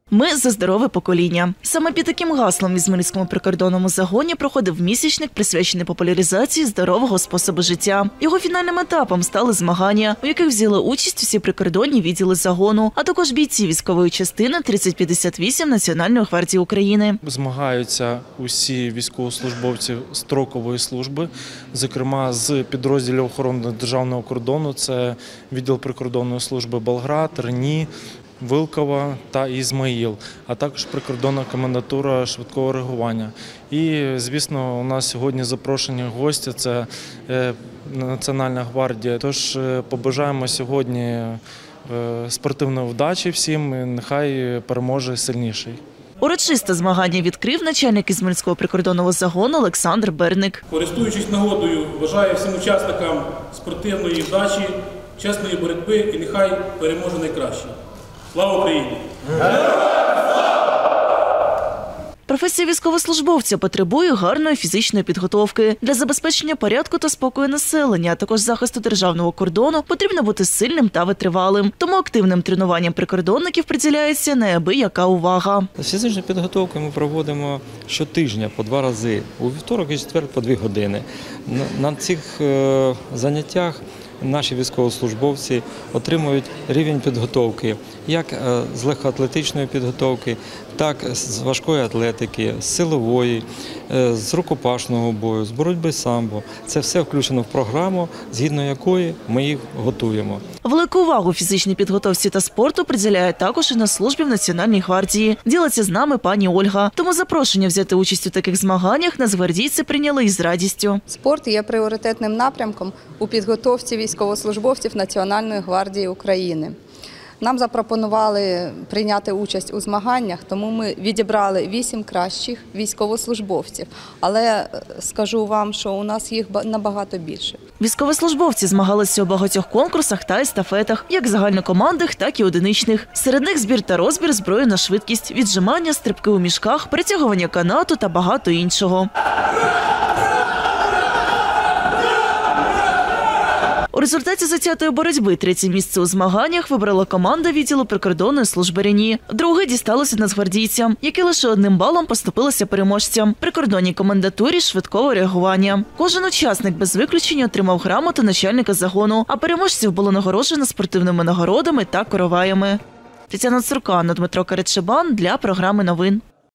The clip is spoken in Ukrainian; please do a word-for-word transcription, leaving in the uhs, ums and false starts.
Ми за здорове покоління. Саме під таким гаслом в Ізмаїльському прикордонному загоні проходив місячник, присвячений популяризації здорового способу життя. Його фінальним етапом стали змагання, у яких взяли участь всі прикордонні відділи загону, а також бійці військової частини тридцять п'ятдесят вісім Національної гвардії України. Змагаються усі військовослужбовці строкової служби, зокрема з підрозділів охорони державного кордону. Це відділ прикордонної служби Болград, Рені, Вилково та Ізмаїл, а також прикордонна комендатура швидкого реагування. І, звісно, у нас сьогодні запрошені гості – це Національна гвардія. Тож побажаємо сьогодні спортивної вдачі всім, і нехай переможе сильніший. Урочисте змагання відкрив начальник Ізмаїльського прикордонного загону Олександр Берник. Користуючись нагодою, бажаю всім учасникам спортивної вдачі, чесної боротьби і нехай переможе найкраще. Слава Україні! Професія військовослужбовця потребує гарної фізичної підготовки. Для забезпечення порядку та спокою населення, а також захисту державного кордону потрібно бути сильним та витривалим. Тому активним тренуванням прикордонників приділяється неабияка увага. Фізичну підготовку ми проводимо щотижня по два рази, у вівторок і четвер по дві години. На цих заняттях наші військовослужбовці отримують рівень підготовки як з легкоатлетичної підготовки, так з важкої атлетики, з силової, з рукопашного бою, з боротьби самбо. Це все включено в програму, згідно якої ми їх готуємо. Велику увагу фізичній підготовці та спорту приділяє також і на службі в Національній гвардії. Ділиться з нами пані Ольга. Тому запрошення взяти участь у таких змаганнях нацгвардійці прийняли із радістю. Спорт є пріоритетним напрямком у підготовці військовослужбовців Національної гвардії України. Нам запропонували прийняти участь у змаганнях, тому ми відібрали вісім кращих військовослужбовців. Але скажу вам, що у нас їх набагато більше. Військовослужбовці змагалися у багатьох конкурсах та естафетах, як загальнокомандних, так і одиничних. Серед них збір та розбір зброї на швидкість, віджимання, стрибки у мішках, перетягування канату та багато іншого. У результаті затятої боротьби третє місце у змаганнях вибрала команда відділу прикордонної служби Рені. Друге дісталося нацгвардійцям, які лише одним балом поступилися переможцям – прикордонній комендатурі швидкого реагування. Кожен учасник без виключення отримав грамоту начальника загону, а переможців було нагороджено спортивними нагородами та короваями. Тетяна Цуркан, Дмитро Карачебан для програми новин.